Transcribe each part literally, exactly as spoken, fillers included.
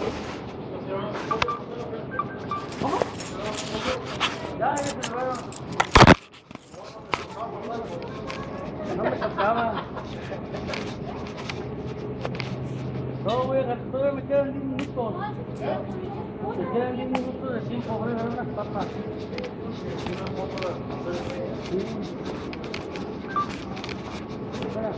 ¿Cómo? Ya, ya se llevaron. No me tocaba. No, voy a gastar, todavía me quedan diez minutos. Me quedan diez minutos de tiempo, voy a dar unas papas. Sí. Espera.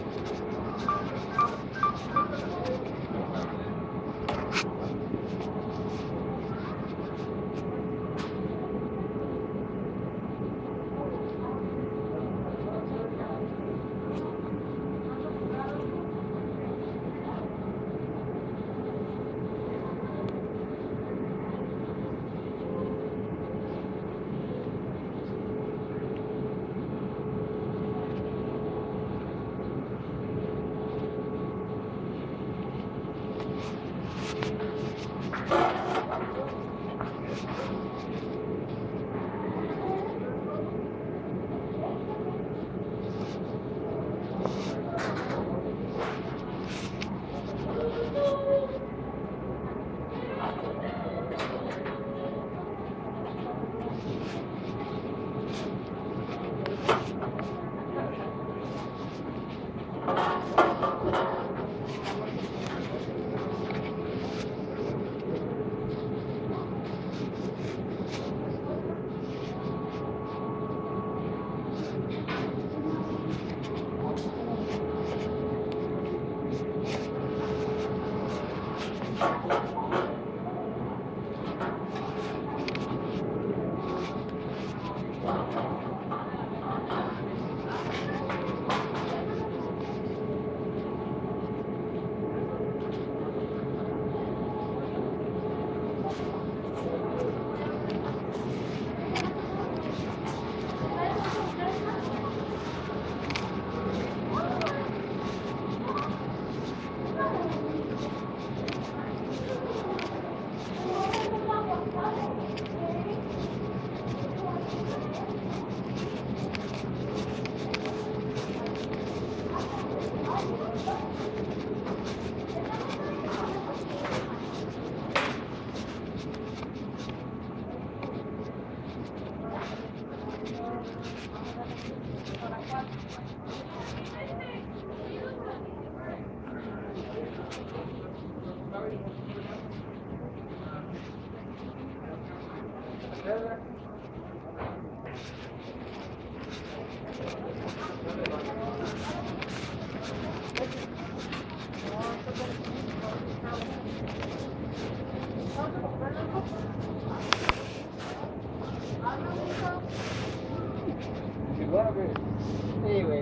Sí, güey.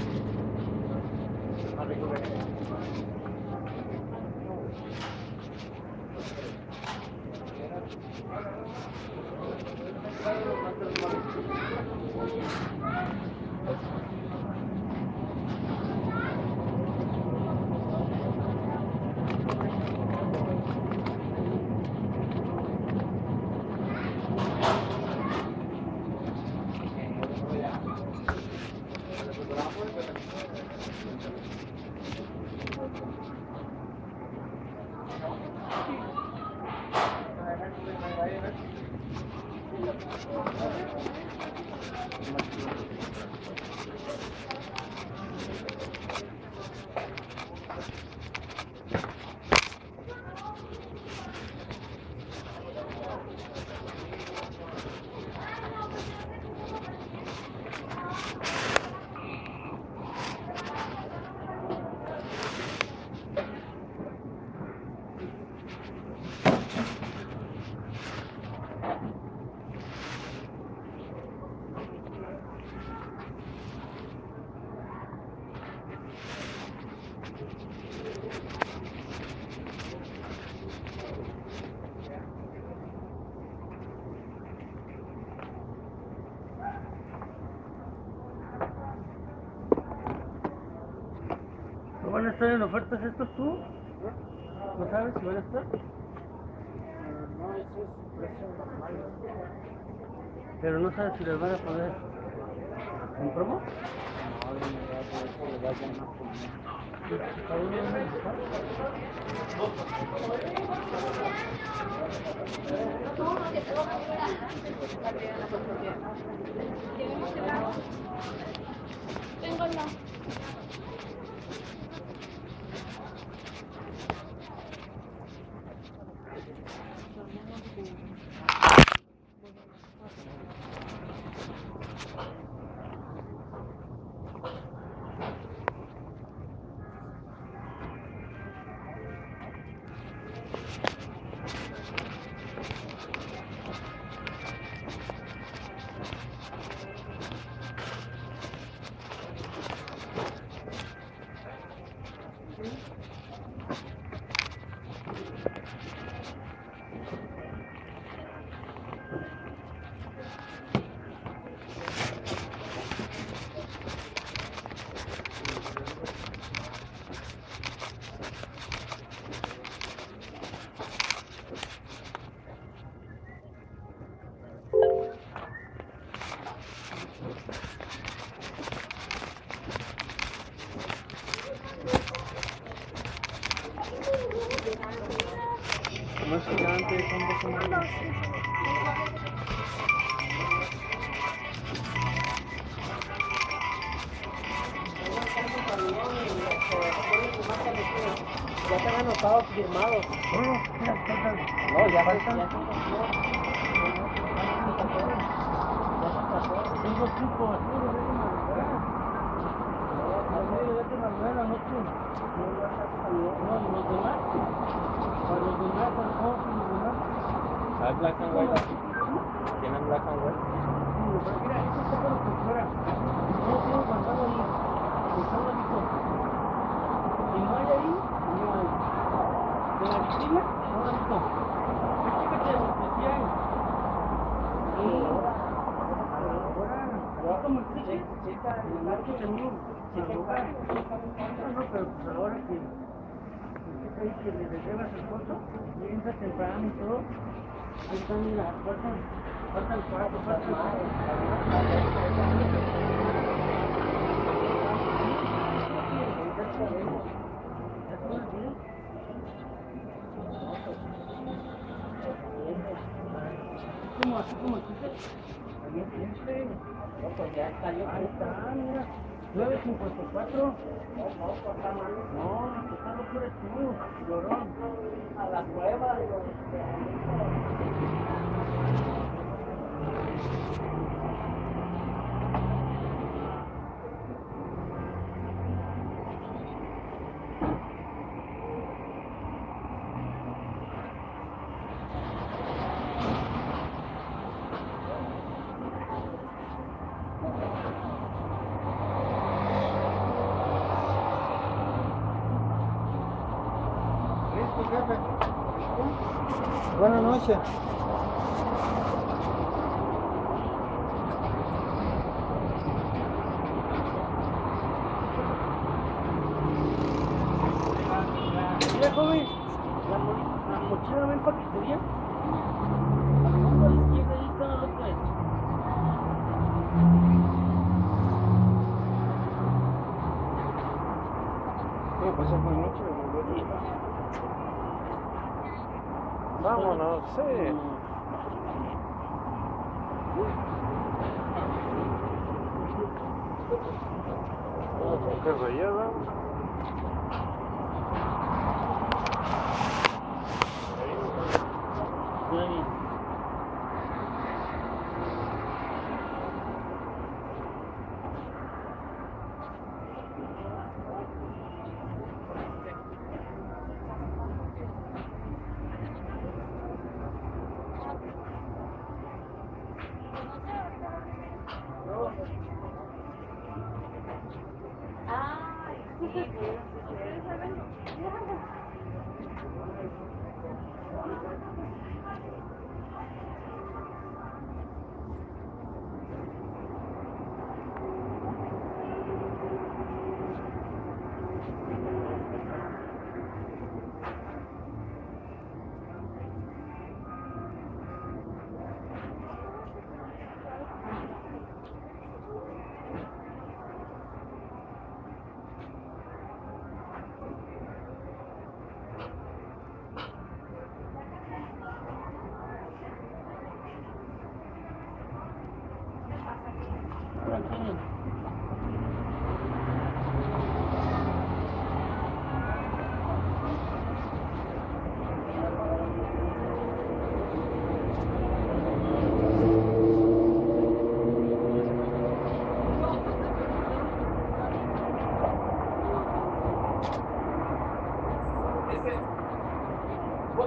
¿Van a estar en ofertas estos tú? ¿No sabes si van a estar? No, eso es precio normal. Pero no sabes si les van a poner en promo. No, de inmediato eso le va a poner. Tengo la. Más gigante, son dos semanas. Ya están anotados, firmados. No, ya faltan. Tengo cinco vacíos, déjame ver. No, los demás. Para los demás, para los demás. ¿Hay black and white? ¿Tienen black and white? Mira, esto está por fuera. No tengo guardado ahí. Guardado ahí. Si no hay ahí, no hay. De la vitrina, no lo visto. Fíjate lo que sí hay. Y ahora, como el chique, el marco seguro, se toca. No, no, pero pues ahora que que que le reservas el costo, piensa temprano y todo. Ahí están, mira, faltan, faltan cuatro, faltan cuatro. Como así como el chicle, también siempre. No, pues ya está, yo ahí está, mira, nueve cincuenta y cuatro. No, no, está mal. No, no, está loco eres tú, llorón. A la cueva, digo. Buenas noches. Mira, joven, la, mo la mochila va en paquetería. Al fondo a la izquierda, ahí está la loca esa. No, pues es muy mucho. Vámonos, sí. ¿Qué rayada? Ahí. Ay,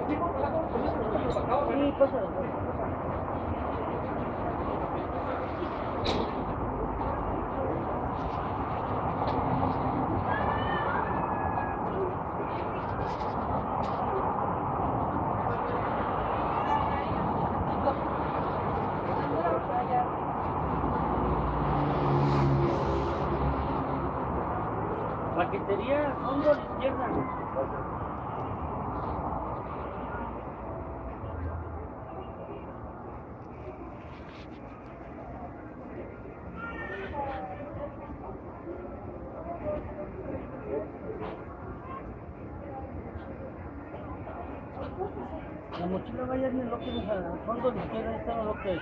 Sí, pasa. Paquetería, fondo a la izquierda. La mochila vaya en el locker, al fondo a la izquierda, ahí están los lockers.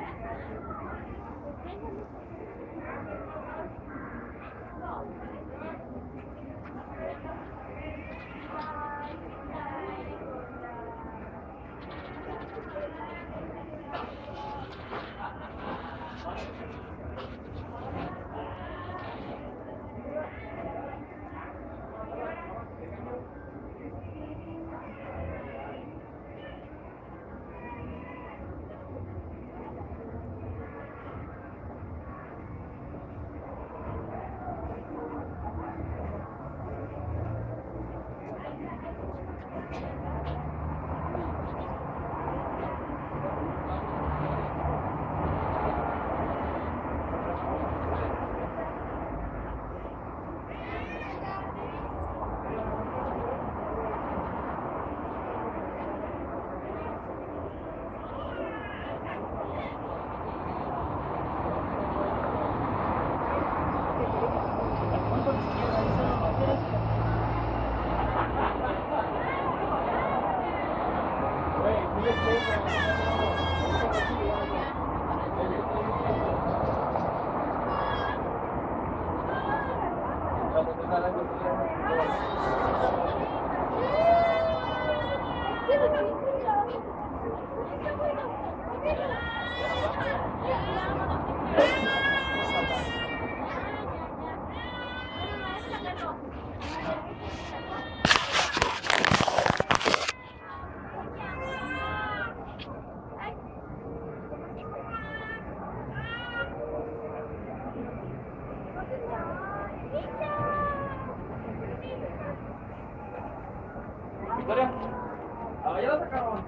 Victoria, ah, ya la sacaron.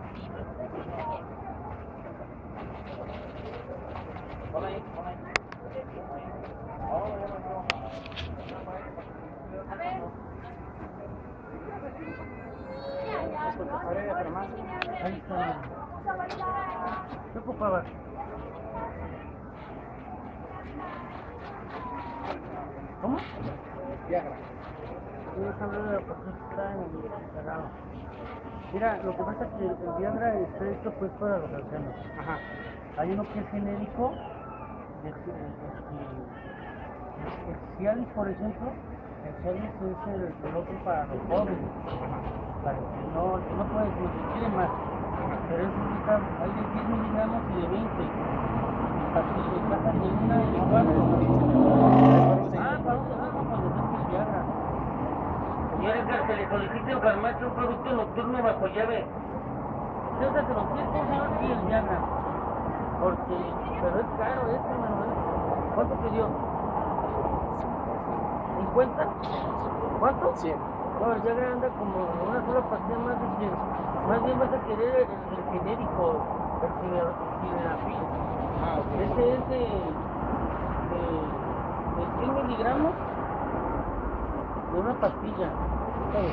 Hola ahí, hola ahí. Oh, ya la sacaron. A ver. Ahí está. ¿Qué ocupabas? ¿Cómo? Viagra. Tienes hambre de la persona que está en el cerrado. Mira, lo que pasa es que el Viagra está hecho pues para los ancianos. Ajá. Hay uno que es genérico, de, de, de, el Cialis, por ejemplo, el Cialis es el, el otro para los jóvenes, para que no, que no pueden, que se quiere más. Pero es un hay de diez miligramos y de veinte. Así le encajan de una y de cuatro. Ah, para un trabajo cuando se hace el Viagra. Señores, que le solicite al farmacia un producto nocturno bajo llave. César, se lo quiere dejar aquí el Viagra. Porque, pero es caro eso, Manuel. ¿Cuánto pidió? ¿cincuenta? ¿Cuánto? cien. No, el Viagra anda como una sola pastilla más de cien. Más bien vas a querer el, el genérico, el Sildenafil. Ah, ok. Ese es de, de, de cien miligramos de una pastilla. ¿Sabes?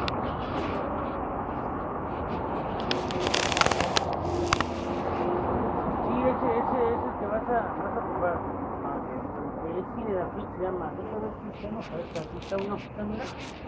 Sí, ese, ese es el que vas a, vas a probar. Es Sildenafil, se llama. Déjame ver si tenemos, a ver, aquí está una puta, mira.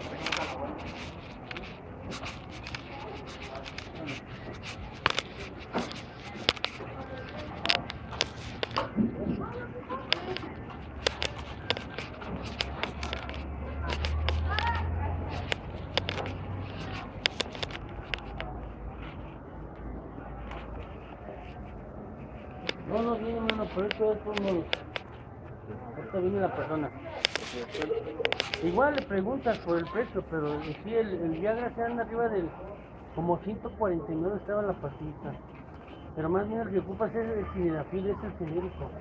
No, no viene, mano, por eso es como... Ahorita viene la persona. Igual le preguntas por el precio, pero en sí el, el Viagra se anda arriba del, Como ciento cuarenta y nueve estaba la pastillita. Pero más bien el que ocupa es el sildenafil, es el genérico.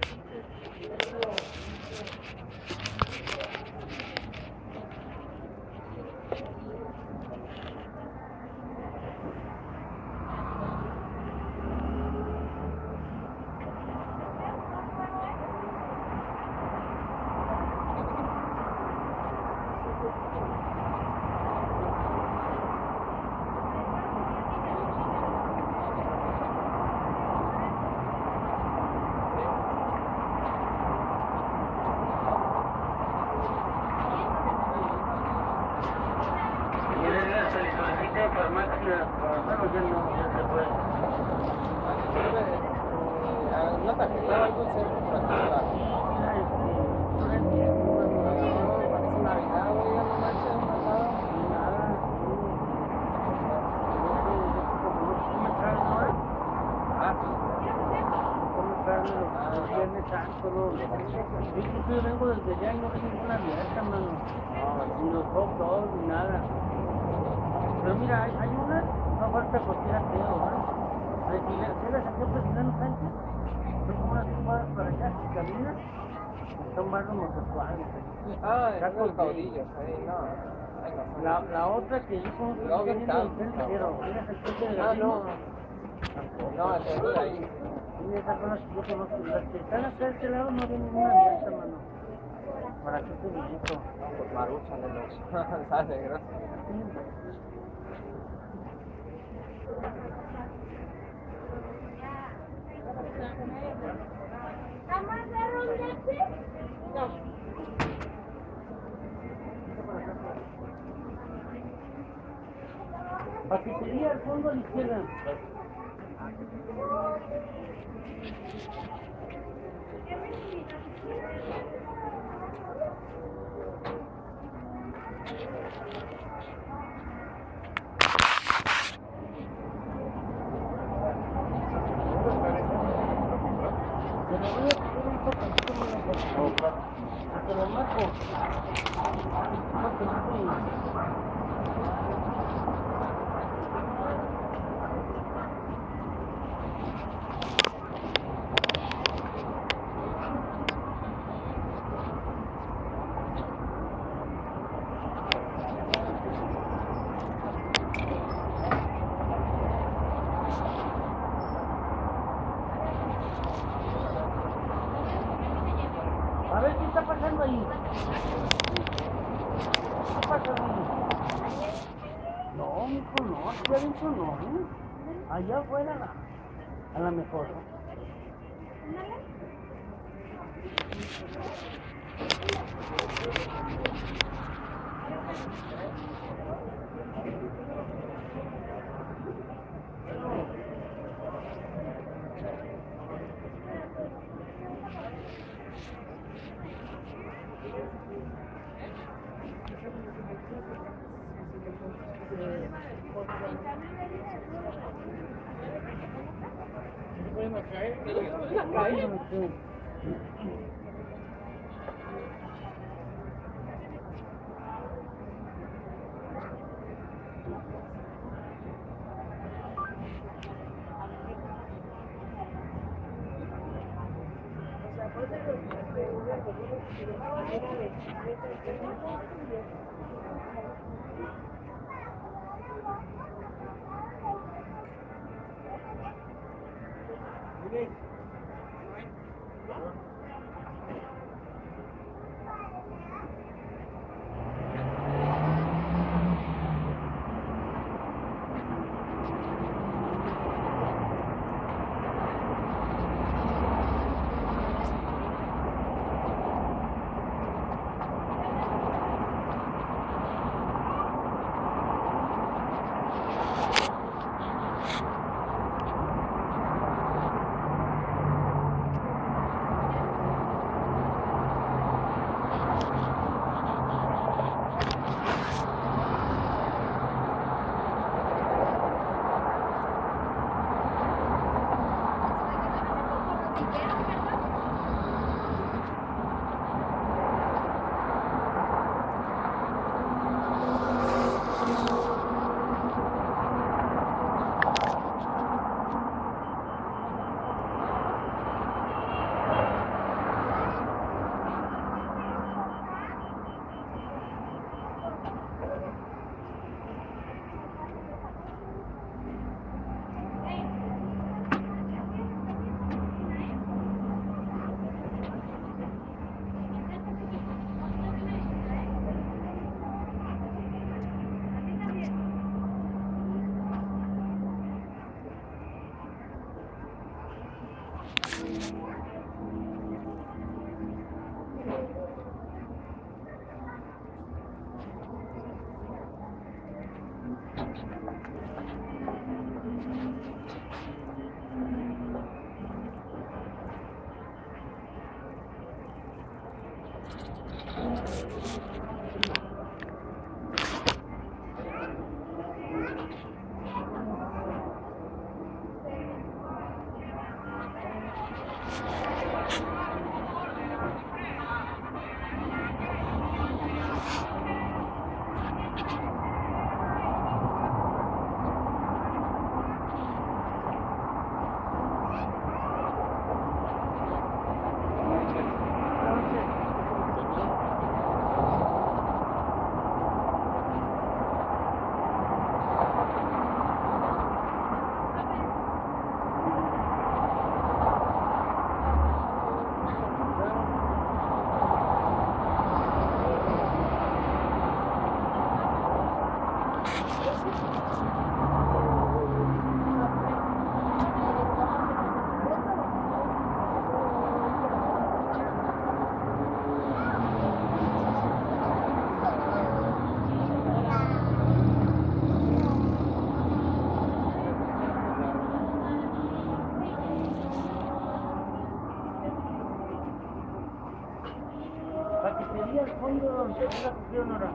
¿No te afectaba algún centro para comprar? Parece Navidad, oiga, no manches, no nada. Ah, sí. Yo vengo desde allá y no tengo ninguna abierta, mano. Ni los hot dogs, ni nada. Pero mira, hay, hay una, no falta cualquiera creo, ¿no? Si la saqué Presidente Sánchez, son como unas cuadras para allá, si caminas, son barrios homosexuales. Ah, es los caudillos, ahí, no. Ay, no. La, la otra que yo como que No, estoy bien viendo tal, el centro, mira el centro de Ah, Galindo. no. No, el centro de ahí. Y esas son las que yo conozco. Las que están acá de este lado no hay ninguna abierta, mano. ¿Para qué te visito? No, pues Marucha de los. Sale, gracias. Paquetería al fondo a la izquierda. Te lo voy a poner un poquito más por favor. Te lo marco. No te marco. A ver, ¿qué está pasando ahí? ¿Qué pasa ahí? No, mijo, no, aquí adentro no, ¿eh? Allá afuera, a la mejor. ¿Pueden caer? Sí. cafetería al fondo donde está la sesión ahora.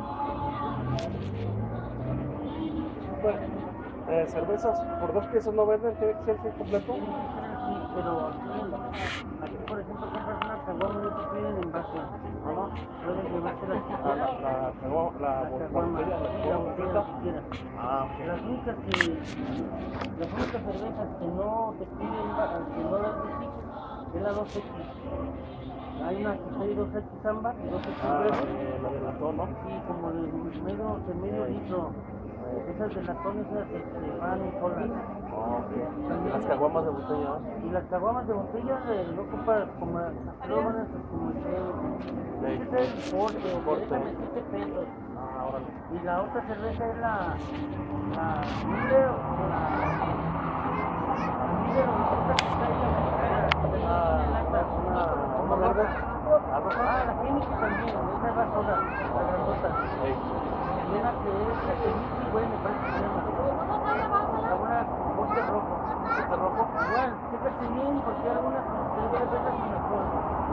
Pues, eh, cervezas por dos piezas no venden, tiene que ser así completo. Sí, pero aquí, por ejemplo, compras una caguama y te piden en base. Ajá. Puedes llevarte las que Ah, quieras. la, la, la, bo- la, La bo- la caguama, botella, la la caguama botella completa. que quieras. Ah, ok. Las únicas que, las únicas cervezas que no te piden, ba- que no las decís, es la dos X. Hay una que trae dos X ámbar y dos X Ah, la verde. de, la de latón, ¿no? Sí, como de medio, de medio Eh, litro. Esas de latón, esas este, van solas. Oh, ok. Y las caguamas de botella. Y las caguamas de botella eh, no ocupan como, no van a ser como el Sí. Este es el porte, o te Porte. dejan de siete pesos. Ah, órale. Y la otra cerveza es la, la Miller o la, la Miller o la otra que está ahí en la cara, que Una, tiene lata, una, una verde. Ah, roja. Ah, la química también, esa va sola, la grandota. Ey. Y una que es la que Mickey, güey, me parece que se llama. La una porte rojo. ¿Este rojo? Igual, fíjate bien, porque hay algunas que te cervezas mejor.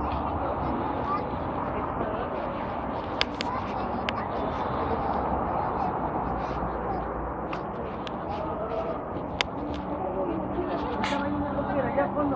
Estaba ahí una loquera, allá al fondo.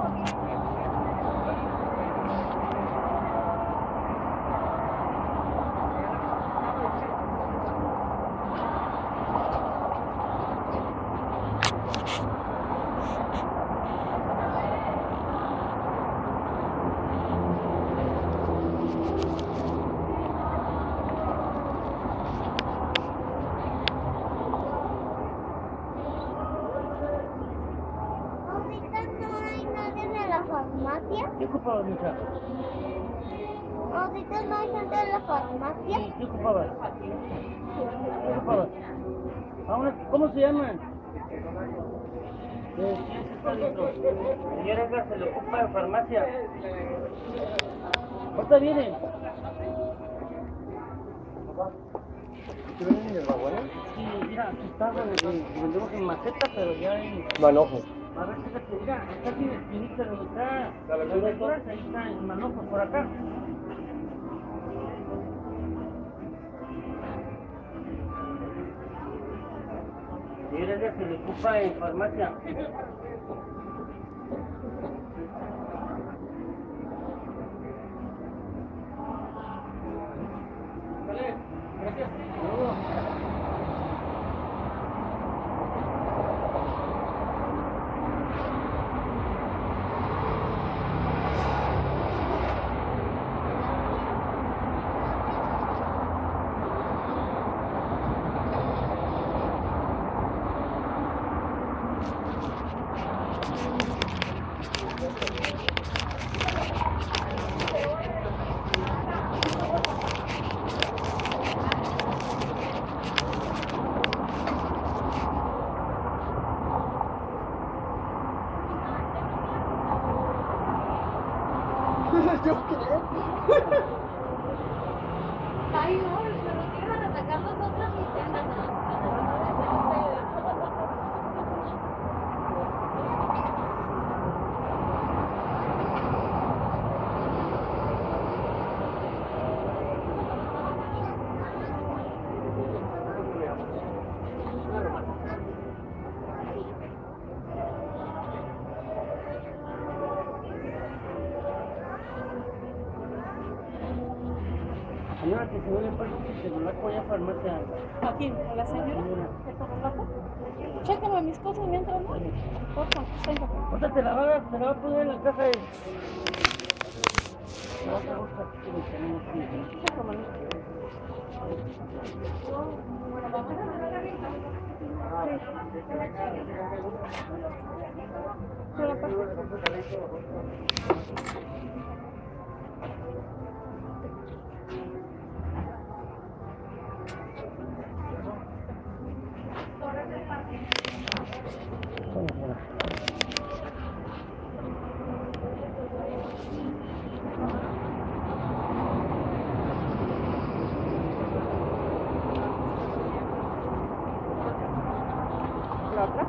Ahorita no hay nadie de la farmacia. ¿Qué ocupabas, mija? Ahorita no hay gente de la farmacia. Sí, ¿qué ocupabas? ¿Qué ocupabas? ¿A una- ¿Cómo se llaman? De cien litros. Señora, Edgar, se le ocupa en farmacia. ¿Ahorita vienen? ¿Sí vienen en el baguano? Sí, mira, aquí está, güey, eh, vendemos en maceta, pero ya en... Manojos. A ver, fíjate, mira, está aquí en esquinita donde está ¿La las verdura? verduras, ahí está en manojos, por acá. Señora, Edgar, se le ocupa en farmacia. Vale, gracias. Saludos. ¿Yo qué? Ay, no, pero que iban a atacar nosotros y te andan Señora, que se ve el parque de Tecnolaco allá a farmacia. aquí, a la señora de Tecnolaco. Chécame mis cosas mientras, ¿no? Porfa, tengo. Ahorita te la va a, te la va a poner en la caja de... La otra bolsa que tenemos aquí. Chécame. ¿Se la paso? ¿La otra?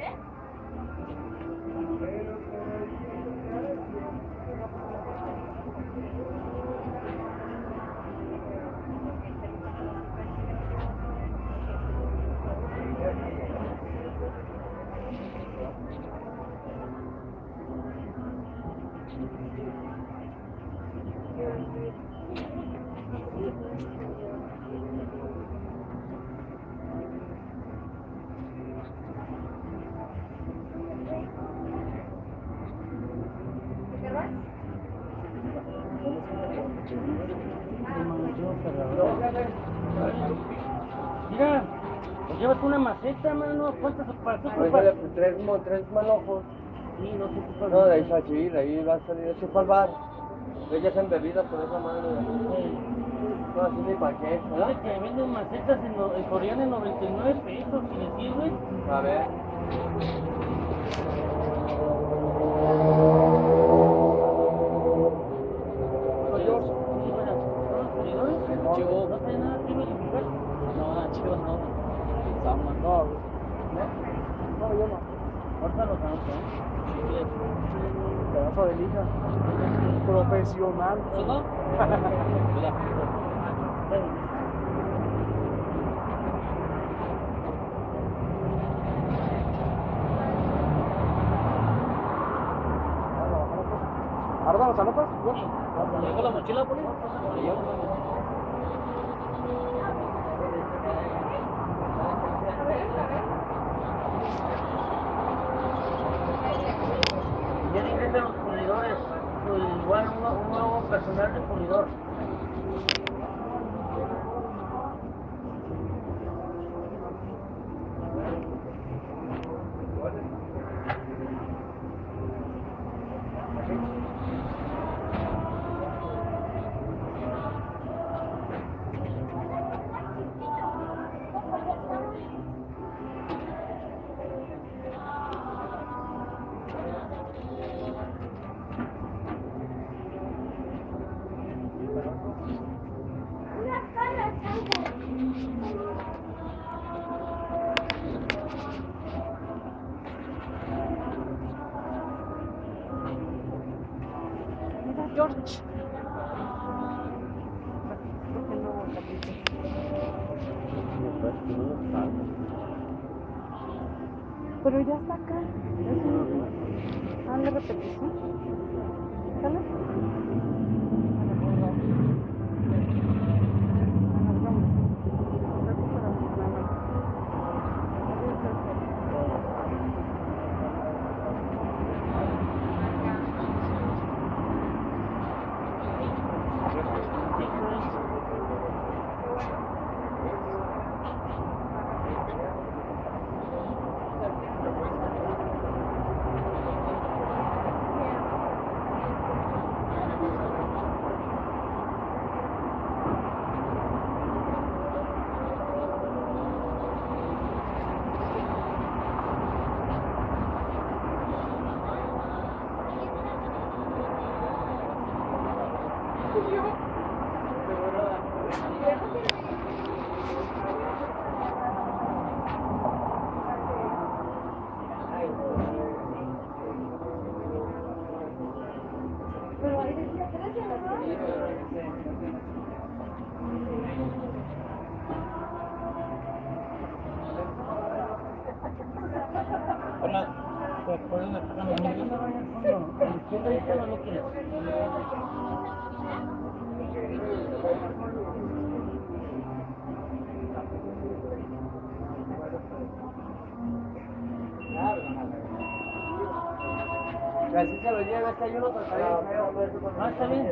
Mira, pues llévate una maceta, mano. ¿Cuántas para qué Pues, ocupas? vale, pues, tres, mo- tres manojos. Sí, no se ocupa. No, de ahí va a subir, ahí va a salir eso para el bar. Ellas en bebidas con esa mano. Sí. No, así ni para qué, ¿Sabes ¿verdad? que venden macetas en, no- en Coreana en noventa y nueve pesos? Si les sirve. A ver. Soy yo. Sí, bueno, ¿son los seguidores? Chivo. ¿No trae nada que verificar? No, chicos, no. No, no, no, yo no. Ahorita los anoto, ¿eh? Pedazo de lija. Profesional. ¿Eso no? Mira. ¿Ahora los anotas? ¿Le dejo la mochila, Poli? Le llevo. Ya ingresan los pulidores. Pues igual un, un nuevo personal de pulidor. Mira, George. Porque no capítulo. Pero ya está acá. Es un... Ah, la repetición. ¿Sale? Pero ahí decía trece, ¿verdad? Hola. ¿Te puedes dejar la mochila? A la izquierda ahí está la máquina. Que así se lo lleva, es que hay uno tratado. Ah, está bien.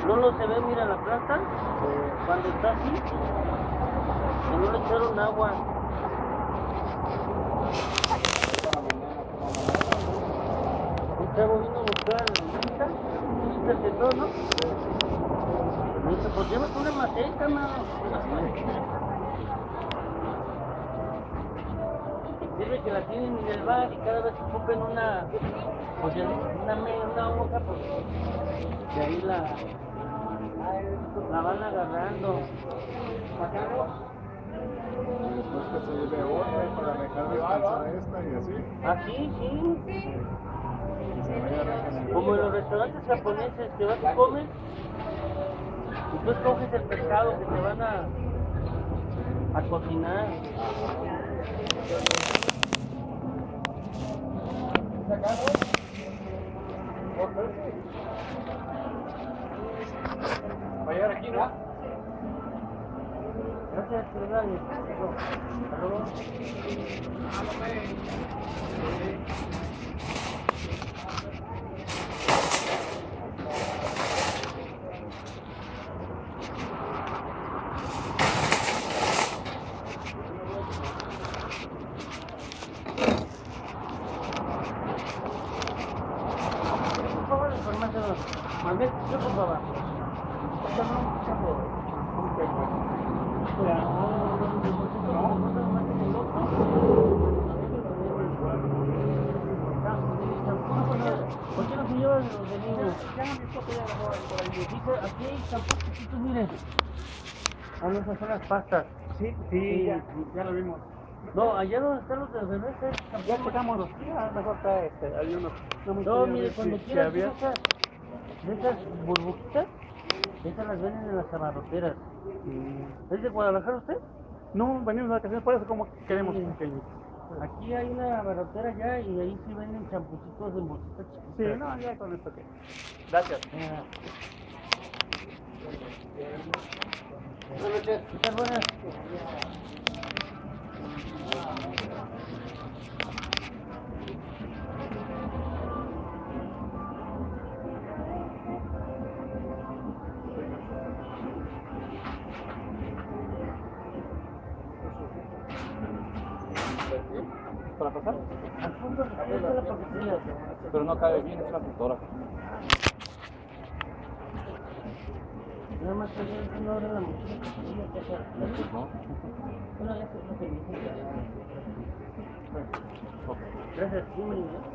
Lolo se ve, mira la planta, cuando está así, que no le echaron agua. Un chavo vino a buscar lista, lista de todo, ¿no? Me dice, pues llévate una maceta, mano. Sirve que la tienen en el bar y cada vez que ocupen una, pues ya una, una hoja, pues de ahí la, la van agarrando. Y después que se lleve otra para dejar descansar esta y así. Así, sí. Y se vaya regenerando. Como en los restaurantes japoneses, que vas y comes, y tú escoges el pescado que te van a, a cocinar. Va a llegar aquí, ¿no? Gracias, Fernando. Hasta luego. Por favor, información. Mande, yo por favor. ¿Por qué no se llevan los de niños? Dice, aquí hay champús chiquitos, miren. Ah, no, esas son las pastas. Sí, sí, ya, ya lo vimos. No, allá donde están los de bebés, es champú. Ya checamos. Ya, mejor está este. Hay unos. No, me No, quiero mire, ver cuando si- si quieras había. de esas, de esas burbujitas, esas las venden en las abarroteras. Mm, ¿Es de Guadalajara usted? No, venimos de vacaciones, por eso como queremos Sí. pequeños. Aquí hay una abarrotera ya y ahí sí venden champucitos de bolsitas Sí, chiquitas. no, ya con esto que. Gracias. Mira. Buenas noches. ¿Qué tal? Buenas. ¿Para pasar? Al fondo, ahí está la paquetería. Pero no cabe bien, es una tutora. Nada más que yo no abro la mochila que tenía que hacer. ¿No? Bueno, ya se lo que me dice. Gracias, sí, mi niña.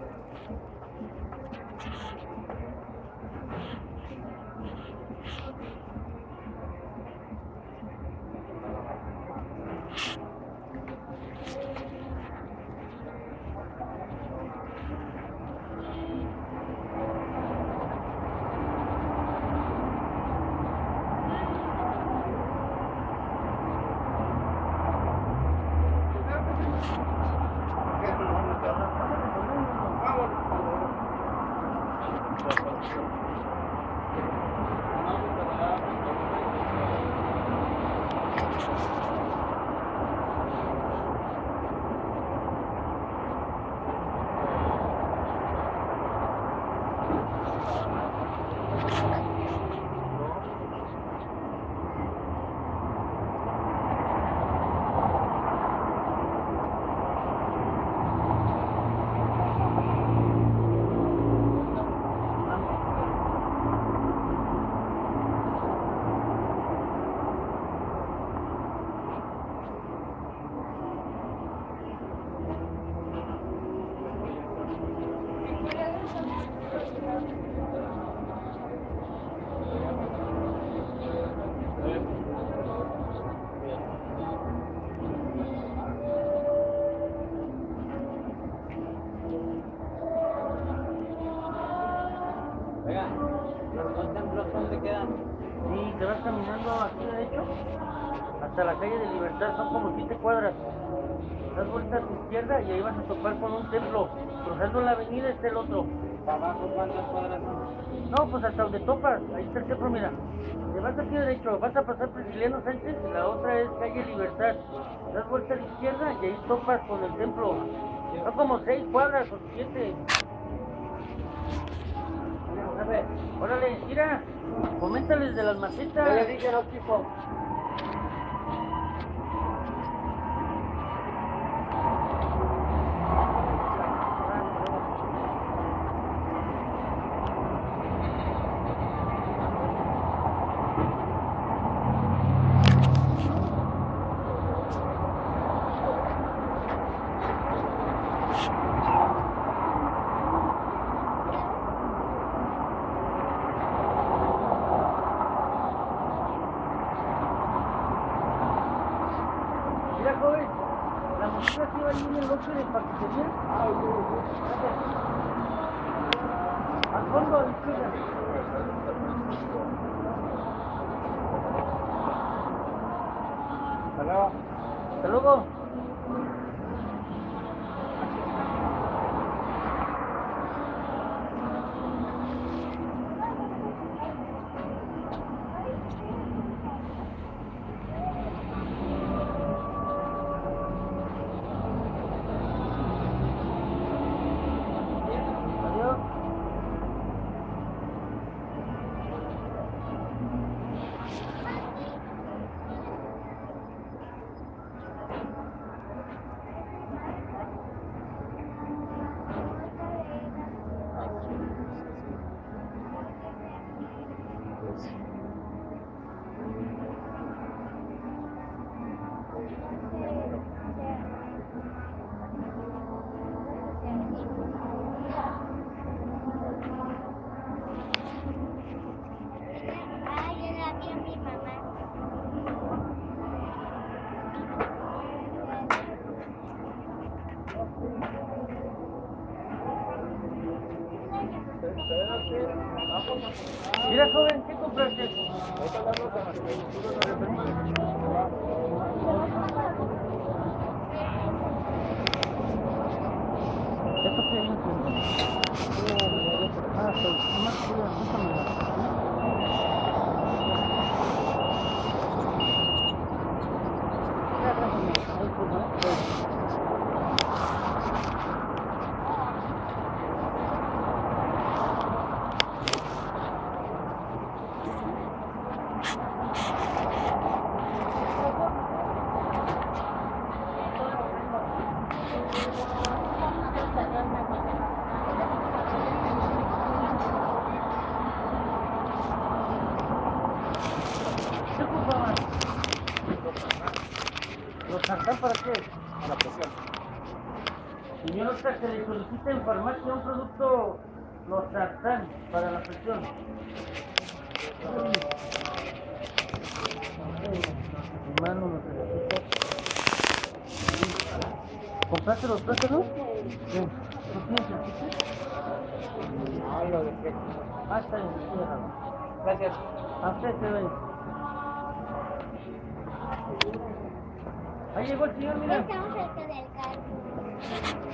Oiga, los dos templos, ¿dónde quedan? Sí, te vas caminando aquí derecho hasta la calle de Libertad, son como siete cuadras. Das vuelta a tu izquierda y ahí vas a topar con un templo. Cruzando la avenida está el otro. ¿Para abajo cuántas cuadras son? No, pues hasta donde topas, ahí está el templo, mira. Te vas aquí derecho, vas a pasar Prisciliano Sánchez y la otra es calle Libertad. Das vuelta a la izquierda y ahí topas con el templo. Son como seis cuadras o siete. A ver, Órale, mira. Coméntales de las macetas. Ya le dije, no tipo. Mira, joven, la música que va ahí en el lote de paquetería. Ah, ok, ok. Al fondo, a la izquierda. Hasta luego. Hasta luego. Adiós. Ah, yo la vi a mi mamá. Mira, joven, ¿qué compraste? Ahorita le hablo con las que tú no le ¿Esto qué viene siendo? Ah, estoy más frío, déjame. ¿Qué ocupaban? ¿Los sartán para qué? a la presión. Señor Oscar, se le solicita en farmacia un producto los sartán para la presión. Hermano, lo necesito. ¿Compraste los plátanos? Sí. ¿No tienes el ticket? Ah, lo dejé. Ah, está bien, sí, déjalo. Gracias. A usted se ve. Ahí llegó el señor, mira. Estamos cerca del carro.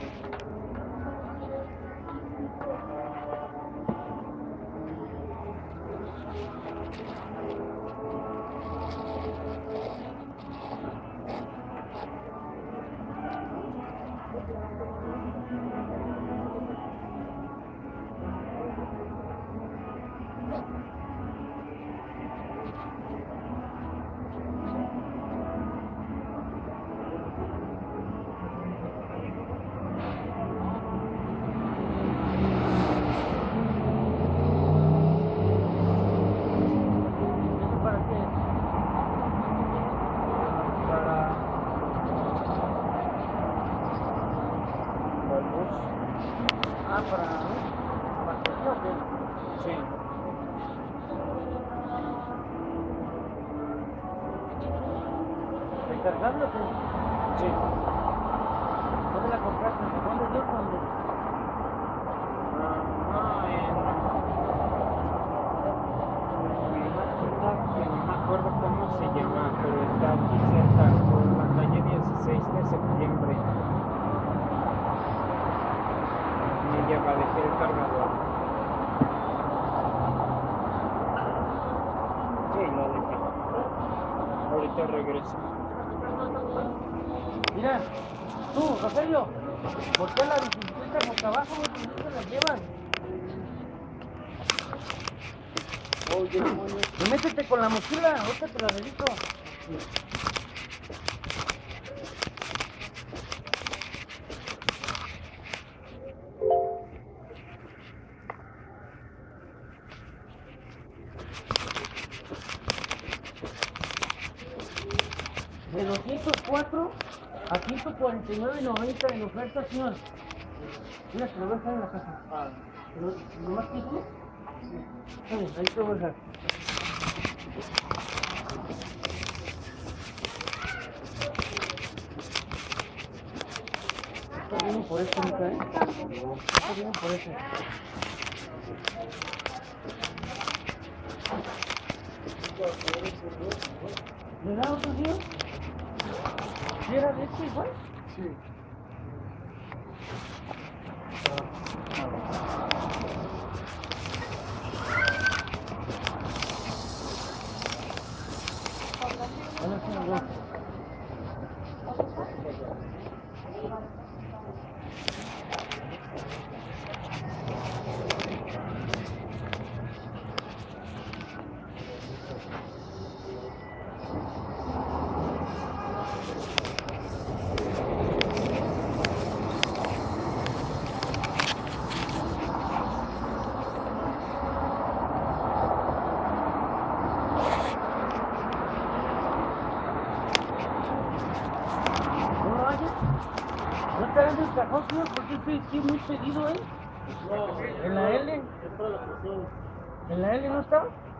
¿Eso para qué? Para. Para el bus. Ah, para... ¿Para qué o qué? Sí. ¿Recargable o qué? Sí. ¿Dónde la compraste? ¿En Juan de Dios o dónde? Ah, no, en. Que no me acuerdo cómo se llama, pero está aquí cerca, por la calle dieciséis de septiembre. Y ya va a dejar el cargador. Sí, lo dejé. Ahorita regreso. Mira, tú, Rogelio, voltea la bicicleta boca abajo, porque no se la llevan. Oye, demonio. Y métete con la mochila, ahorita te la reviso. De doscientos cuatro a ciento cuarenta y nueve noventa en oferta, señor. Mira, te lo voy a dejar en la casa. Ah, ¿Lo más que tú? Sí. Ahí te lo voy a dejar. Esto viene por este, Mica, ¿eh? Esto viene por este. ¿Le da otro tío? ¿Sí era de este igual? sí. Hola, señor. No lo vayas. No te hagas el cajón, señor, porque estoy sí, muy pedido, ¿eh? No, ¿En la L? es para la presión. ¿En la L no está?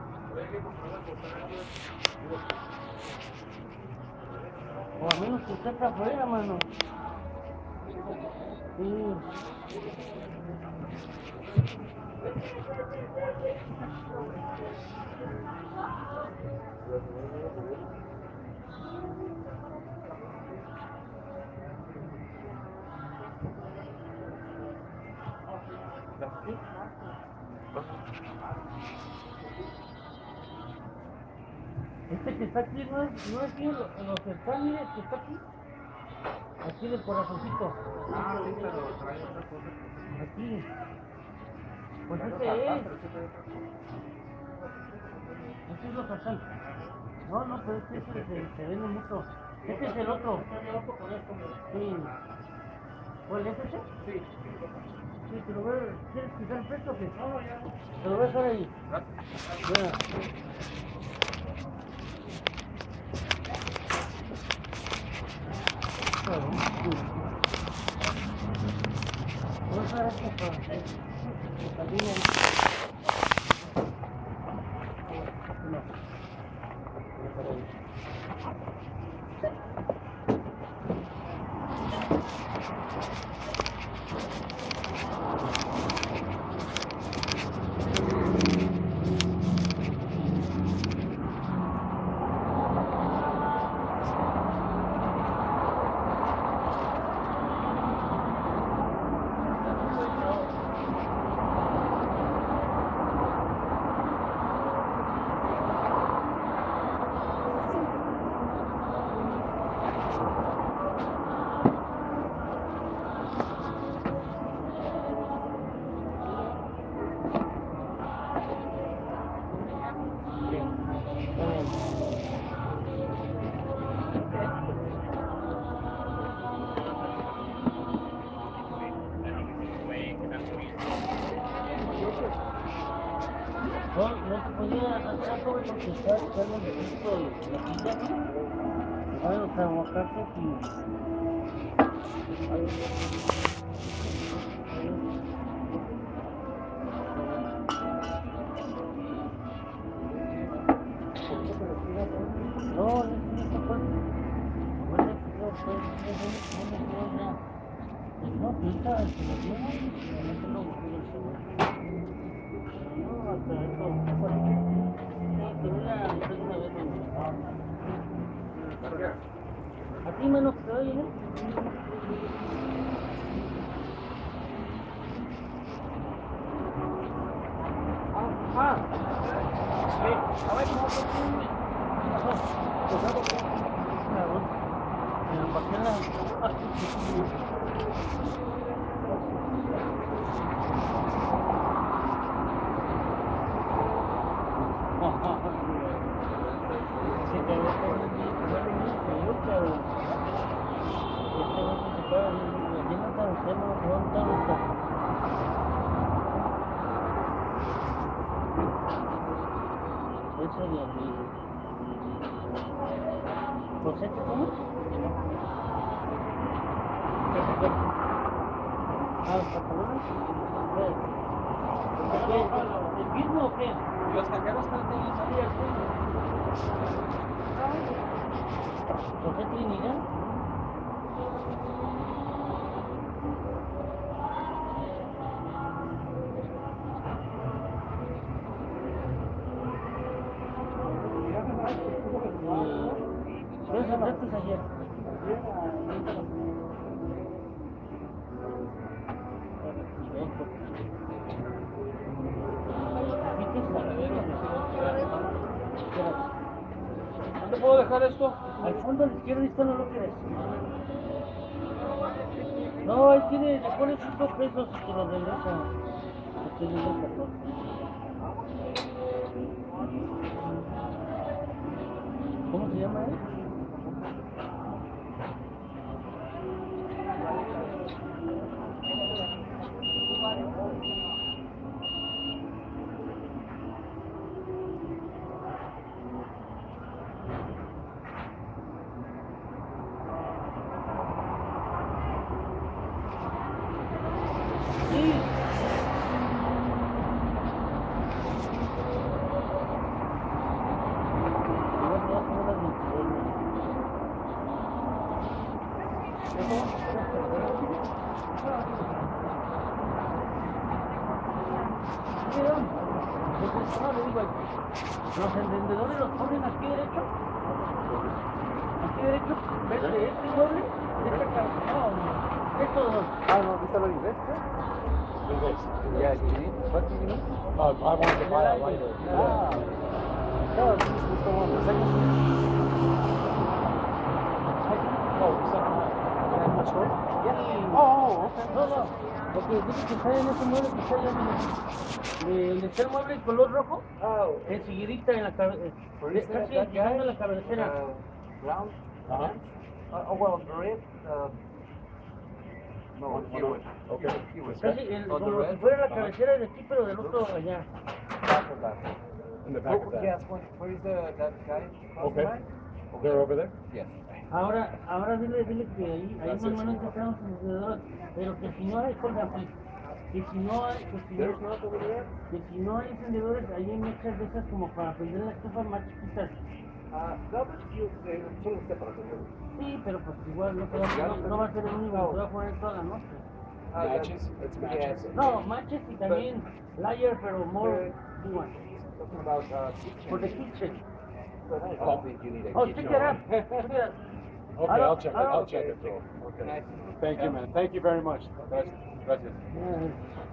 O a menos que usted está afuera, mano. Sí. ¿Aquí? Este que está aquí no es, no es aquí, en lo- en los certámenes que está aquí. Aquí del corazoncito. Ah, sí, pero trae otra cosa. Aquí. Pues Trae este los es. zapatos, sí, trae otra cosa. Este es lo farsal. No, no, pero este, este se, se vende mucho. Este es el otro. Sí. ¿Cuál es ese? Sí. Sí, te lo voy a... ¿Quieres quitar el precio o qué? No, ya. Te lo voy a dejar ahí. Mira. Claro, sí. Voy a dejar esto para que también ahí. No. Voy a dejar ahí. No, no te podía hacer todo porque está echando el equipo de la pilla. Ahora los aguacates y... No, no es una cosa. Bueno, pero pues, no, pinta, se lo tiene, no se lo quiero saber. No, hasta eso, sí, te voy a hacer una vez, ¿no? A ti menos te oye, ¿eh? Ah, ah. Sí, a ver, ¿cómo te entiendes? Pues algo que... Claro. Pero ¿para qué la...? Ese de mi... ¿José te cómo? Ah, ¿los pantalones? ¿El mismo o qué? Los cajeros que no tenían salida. ¿José Trinidad? ¿Qué sentaste ayer? ¿Dónde puedo dejar esto? Al fondo a la izquierda esto no lo quieres. No, ahí tiene, le pones cinco pesos y te lo regresa. Este es el catorce. ¿Cómo se llama él? Sí. Los vendedores los ponen aquí derecho. Aquí derecho, ves de este mueble, de esta casa. No, estos dos. Ah, no, ¿viste lo inglés? Yeah, you need, what do you need? Uh, I wanted to buy a lighter. Ah. No, this is the one, the second one. Oh, the second one. Yeah, much more? Yeah. Oh, oh, okay. No, no. Porque dice que está en ese mueble que está allá en el... Está el mueble color rojo, Oh, enseguidita en la cabecera. Where is that? Casi That llegando guy? a la cabecera. Uh, brown? Uh-huh. Uh, oh, well, red, uh, no, he was, Okay. he was Casi el, on the como si red. fuera la cabecera de aquí, pero del otro allá. Back of that. In the back of Oh, that. yes, where, where is the, that guy? Okay. They're over there? Yes. Ahora, ahora dile, dile que ahí, ahí Gracias. normalmente estamos encendedores, pero que si no hay, por ejemplo, que si no hay, que si no, There's not over there? que si no hay encendedores, ahí hay mechas de esas como para prender la estufa más chiquitas. Uh, no, but you, eh, solo separate. Sí, pero pues igual no, te va, no, no va a ser el único que va a poner toda la noche. Uh, Matches? It's matches. Yes. No, matches y también layer, pero more big one. Talking about, uh, kitchen. For the kitchen. But I don't think you need a Oh, kitchen. check it out. Check it out. Okay, I don't- I'll check it, I don't- I'll check it through. Okay. Thank you, man. Thank you very much. Gracias. Gracias. Yeah.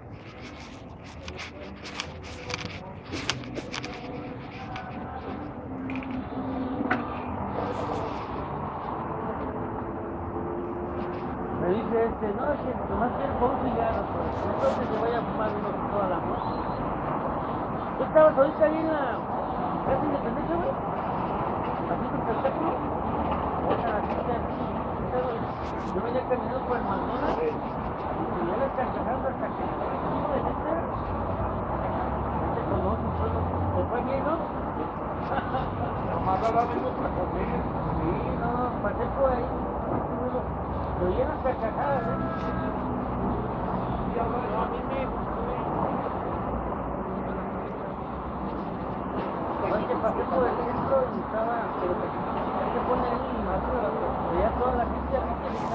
Me dice este, no, es que nomás quiero con un cigarro, pues, entonces se vaya a fumar uno toda la noche. ¿Tú estabas ahorita ahí en la Casa Independencia, güey? ¿Haciendo espectáculo? O sea, así que así, yo venía caminando por el McDonald's y yo le cargando hasta que me fue como de gente. Este conoce, solo, ¿te fue bien, no? Nomás hablamos para comer. Sí, no, pasé por ahí, lo llenas de carcajadas, ¿eh? Y a mí me Oye, que pasé por el centro y estaba, pero que hay que poner ahí más, pero ya toda la gente aquí que está.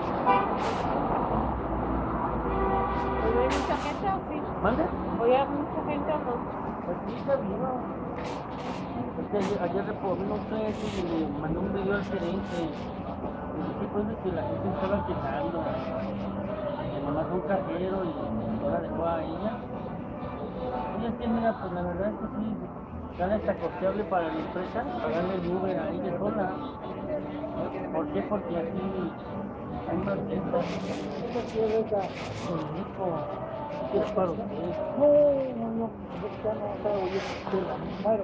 ¿Hoy hay mucha gente o sí? ¿Mande? ¿Hoy hay mucha gente o no? Pues sí, está bien, ¿no? Es que ayer, ayer reporté un tres y le mandé un video al gerente. Y dije, pues, de que la gente estaba quejando. Que nomás un cajero y ahora dejó a ella. Y es que, mira, pues la verdad es que sí, sale hasta costeable para la empresa pagarle el Uber a ella sola. ¿Por qué? Porque aquí hay más ventas. Esta tierra es bonito. ¿Qué es para ustedes? No, no, no, ya no está oyendo la madre.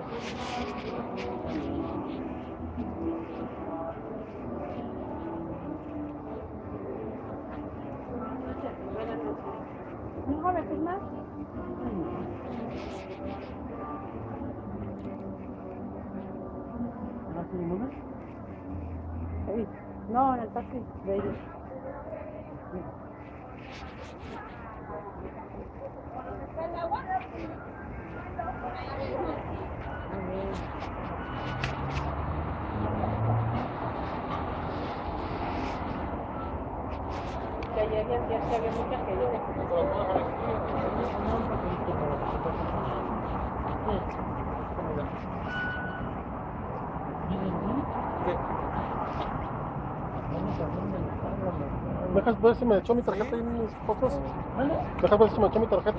Buenas noches. ¿No joven más? ninguna? Ey, no, en el taxi de ellos. Que ayer y antier que había mucha gente. ¿Dejas ver si me echó mi tarjeta y mis cosas? ¿Dejas ver si me echó mi tarjeta?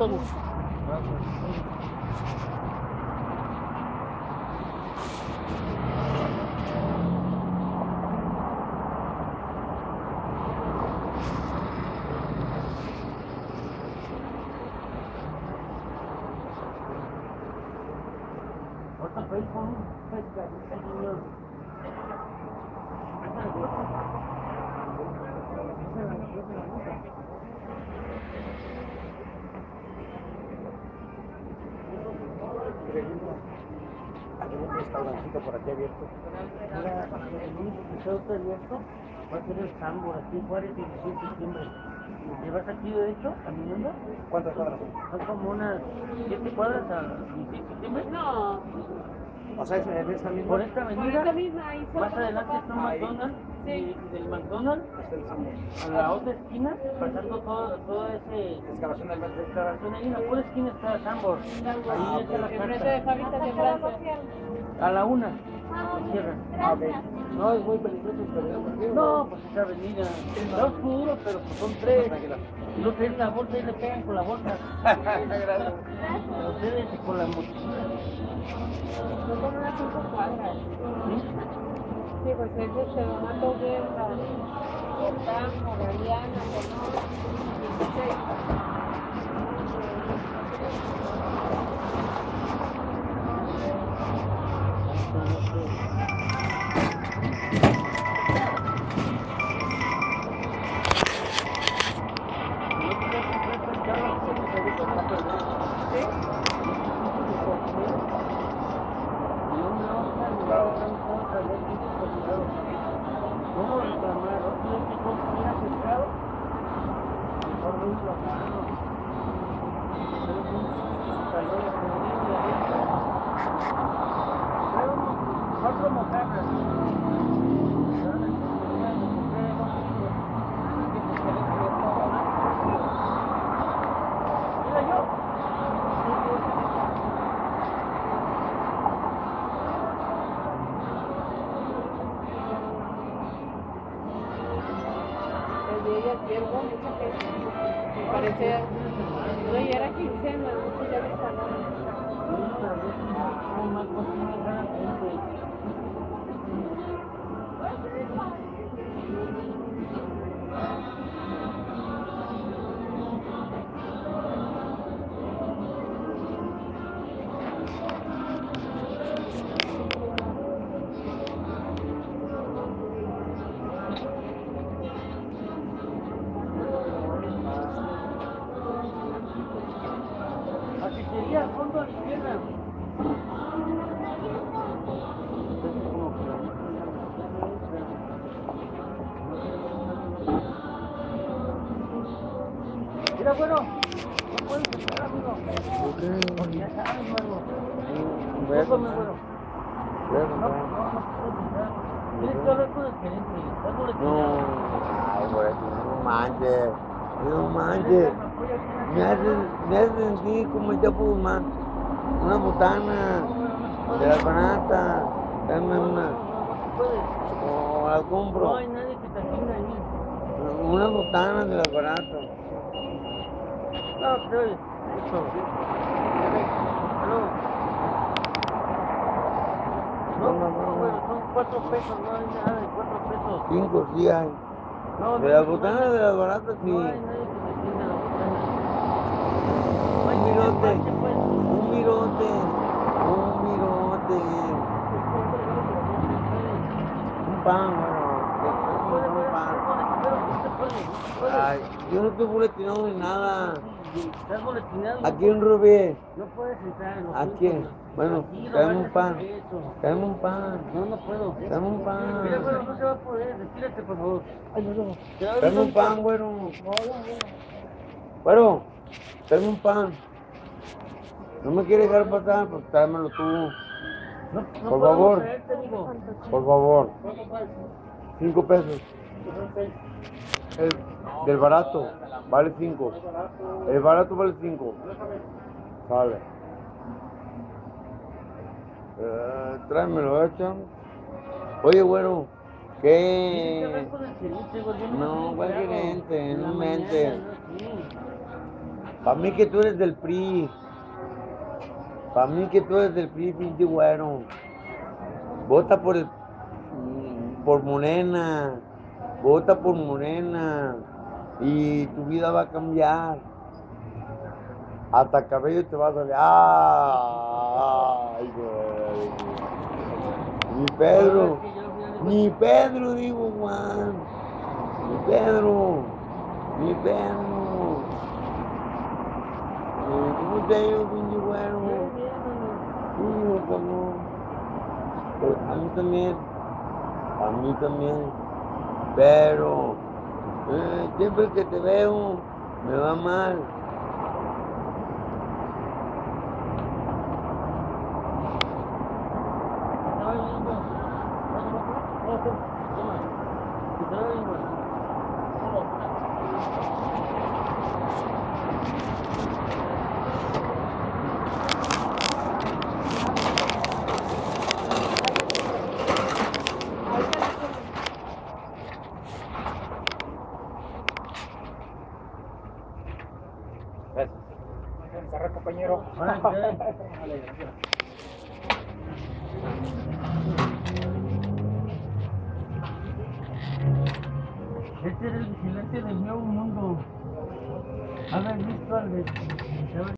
Ahorita fue con un señor. Hay un restaurancito por aquí abierto. Mira, el único que está abierto va a ser el Sambor, aquí en Juárez, diecisiete de septiembre. ¿Te vas aquí derecho, caminando? ¿Cuántas cuadras son? Son como unas siete cuadras al diecisiete de septiembre. No, O sea, es en esta misma. Por esta por avenida, esta misma, ahí se más lo adelante está un Ahí. McDonald's, Sí. y del McDonald's Está el Sambor. a la otra esquina, pasando todo, todo ese Excavación del metro. excavación, ahí en la pura esquina está Sambor. Ahí está la enfrente de carta. fábricas de Francia. A la una se cierran. Ah, ok. No es muy peligroso el perder. No, pues esa avenida está oscuro, pero pues son tres. Tranquila. Y no traen la bolsa y le pegan con la bolsa. Gracias. A ustedes y con la mochila. Son como unas cinco cuadras. Sí, pues es este Donato Guerra, Ortamo, Galeana, Bonón, dieciséis. ¿Cómo reclamar? ¿Otro que consumía pescado? Mejor no irlo a mano. Pero es un calor horrible adentro. Pero cuatro mojarras. Mira yo. El día de ayer hubo mucha gente. Me parece. No, y era quincena, muchos ya les pagaron. Así sería al fondo a la izquierda. Mira, bueno, no puedes entrar, amigo. Porque ya sabes, hermano. Discúlpame, bueno. No, no, no puedes entrar. Tienes que hablar con el gerente. Dándole No, ay, güey, no manches, no manches. Me hacen, me hacen sentir como el Chapo Guzmán. Una botana de la banata. Dame una. O la No compro. hay nadie que te atienda ahí. Una botana de las baratas. No, te oye. Eso. Aló. No, no, no, bueno, son cuatro pesos, no hay nada de cuatro pesos. Cinco sí hay. No, De no, las no, botanas no, de las baratas sí. no hay nadie que te atienda la botana. No hay Un que mirote. llamarte, pues. Un mirote. Un mirote. Un pan, bueno. No puede, Un puede, pan. pero no se puede, no se puede. Ay, yo no estoy boletinado ni nada. Sí, estás boletinado. no ¿A quién, Rubí? No puedes entrar en los ¿A cinco, quién? no. Bueno, Aquí, dame no un pan. vayas a hacer eso. Dame un pan. No, no puedo. Dame un Mira, pan. güero, no se va a poder. Retírate, por favor. Ay, no, no. Te doy Dame un ahorita. pan, güero. No, no, no. Güero, dame un pan. No me quieres dejar pasar, pues tráemelo tú. No, no Por puedo favor. traerte, amigo. Por favor. Cinco pesos. El, del barato vale cinco. El barato vale cinco. Sale. Eh, tráemelo, ¿eh, chamo? Oye, güero, Tienes que hablar ¿qué? con el gerente, güey. Yo No, sé ¿cuál qué hago. gerente? En la No mañana, mente. no aquí. Para mí que tú eres del P R I. Para mí que tú eres del P R I, pinche güero. Vota por el, por Morena. Vota por Morena. Y tu vida va a cambiar. Hasta cabello te va a salir. ¡Ay, güey! Ni Pedro. Ni Pedro, digo, Juan. Ni Pedro. Ni Pedro. Eh, ¿Cómo te ha ido, pinche güero? Sí, cabrón. Pues a mí también. A mí también. Pero eh, siempre que te veo me va mal. Estaba viendo. Toma. Estaba viendo. Cerra, compañero. Ahora, este era el vigilante del nuevo mundo. ¿Habéis visto al de...